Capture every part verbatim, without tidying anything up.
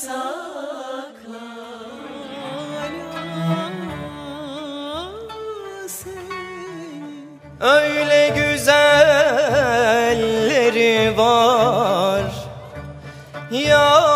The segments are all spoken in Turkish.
sakla seni. Öyle güzelleri var ya.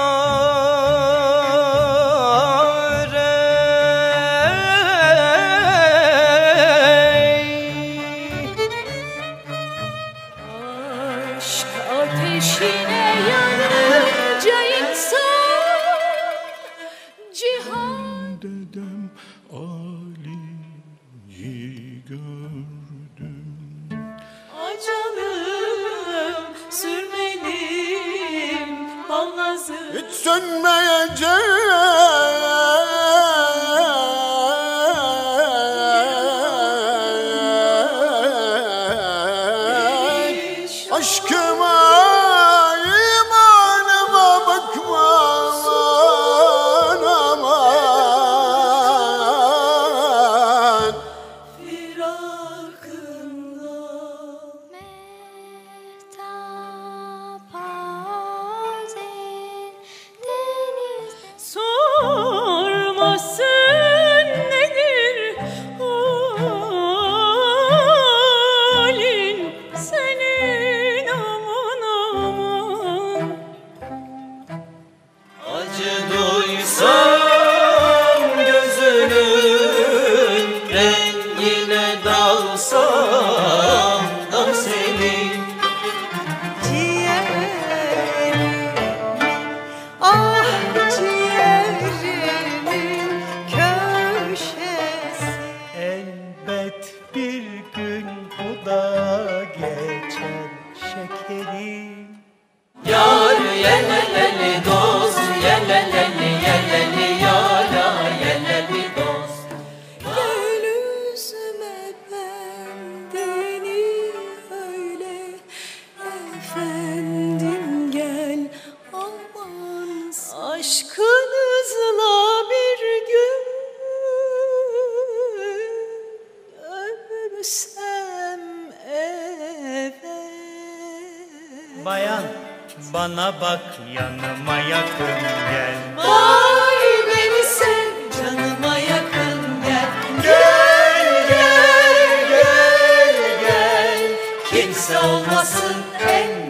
Ateşine yanınca insan cihan. Dedem Ali'yi gördüm. Acanım sürmedim ballazı. Hiç sönmeyecek aşkıma, imanıma bakma aman. Firakında Mehtap hazin deniz sormasın nedir halin senin aman aman. Acı duysam gözünün rengine dalsam da senin. Ciğerimi, ah ciğerimin köşesi. Elbet bir gün bu da geçer şekerim. Yar yeleleli dost, yeleleli yeleli yara yeleli dost. Gel üzme bendeni öyle efendim, gel aman aşkınızla bir gün ölsem eve. Bayan bana bak, yanıma yakın gel. Vay beni sev, canıma yakın gel. Gel gel gel gel, kimse olmasın en